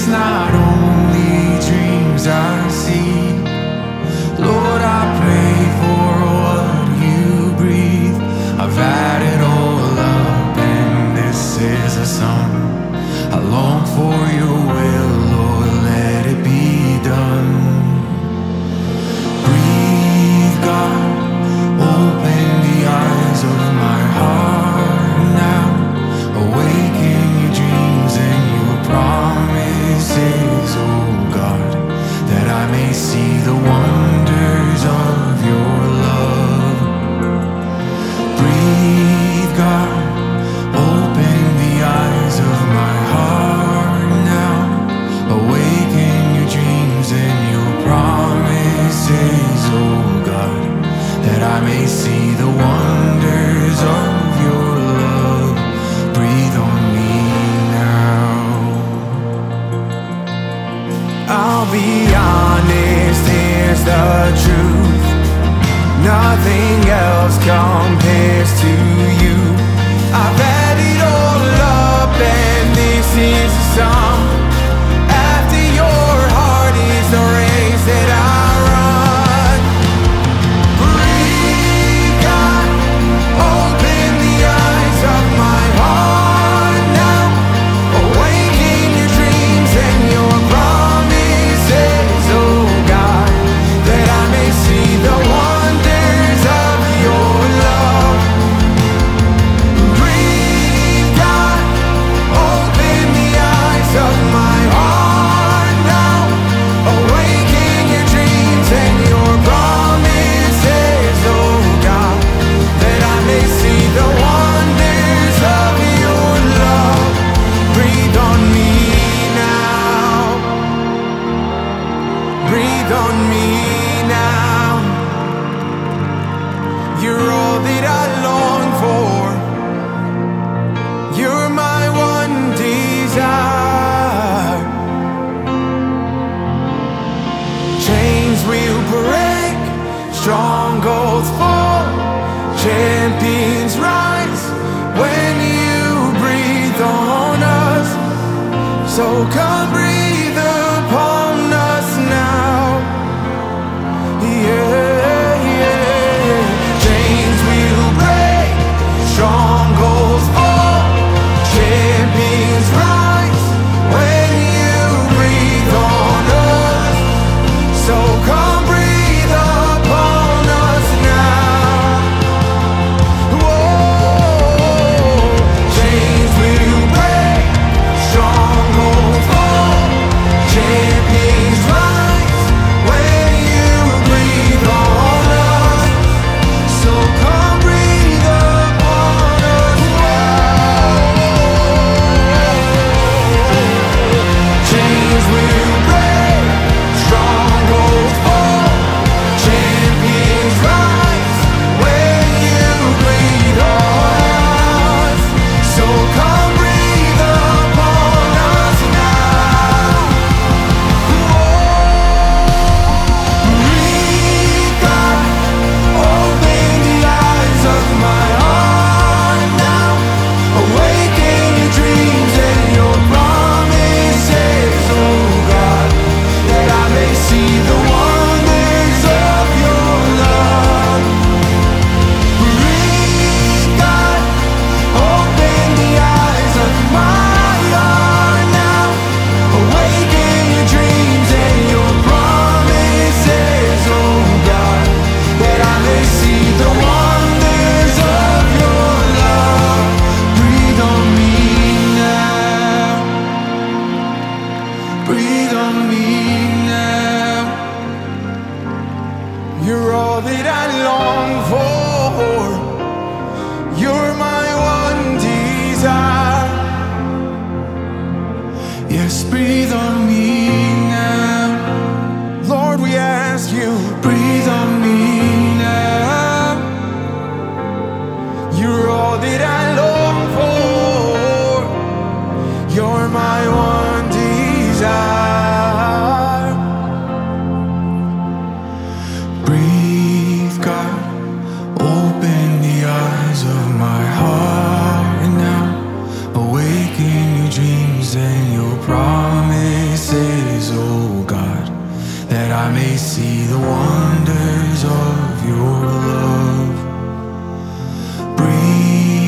not only dreams I see. Lord, I pray for what you breathe. I've had it all up and this is a song. I long for your will, Lord, let it be done. Breathe, God, open the eyes of my heart now. Awaken your dreams and your promises, oh God, that I may see the wonders of your love. Breathe, God, open the eyes of my heart now. Awaken your dreams and your promises, oh God, that I may see the wonders of your love. Breathe on me now. I'll be honest, here's the truth. Nothing else compares to you. I've had it all up and this is a song. After your heart is the race that I run. Breathe, God, open the eyes of my heart now. Awaken your dreams and your promises, oh God, that I may see the wonders of your love. Breathe, God, open the eyes of my heart now. Awaken your dreams and your promises, oh God, that I may see the wonders of your love. Breathe on me now. Breathe on me now. You're all that I long for. You're my one desire. Chains will break, strongholds fall, champions rise when you breathe on us. So come breathe upon us now. Yeah, yeah. Chains will break, strongholds fall, champions rise when you breathe on us. So come breathe upon us now. Whoa. Chains will break, strongholds fall, champions rise when you breathe on us. So come breathe upon us now. Chains will break, strongholds fall, champions rise when you breathe on us. So come breathe upon us now. Breathe, God, open the eyes of my heart now. Awaken your dreams and your promises, oh God, that I may see the wonders of your love. Breathe, God, open the eyes of my heart now. Awaken your dreams and your promises, oh God, that I may see the wonders of your love. Breathe on me now. Breathe on me now. You're all that I long for. You're my one desire. Yes, breathe on me now. Lord, we ask you, breathe on me now. You're all that I long for. You're my one desire. Breathe, God, open the eyes of my they see the wonders of your love. Breathe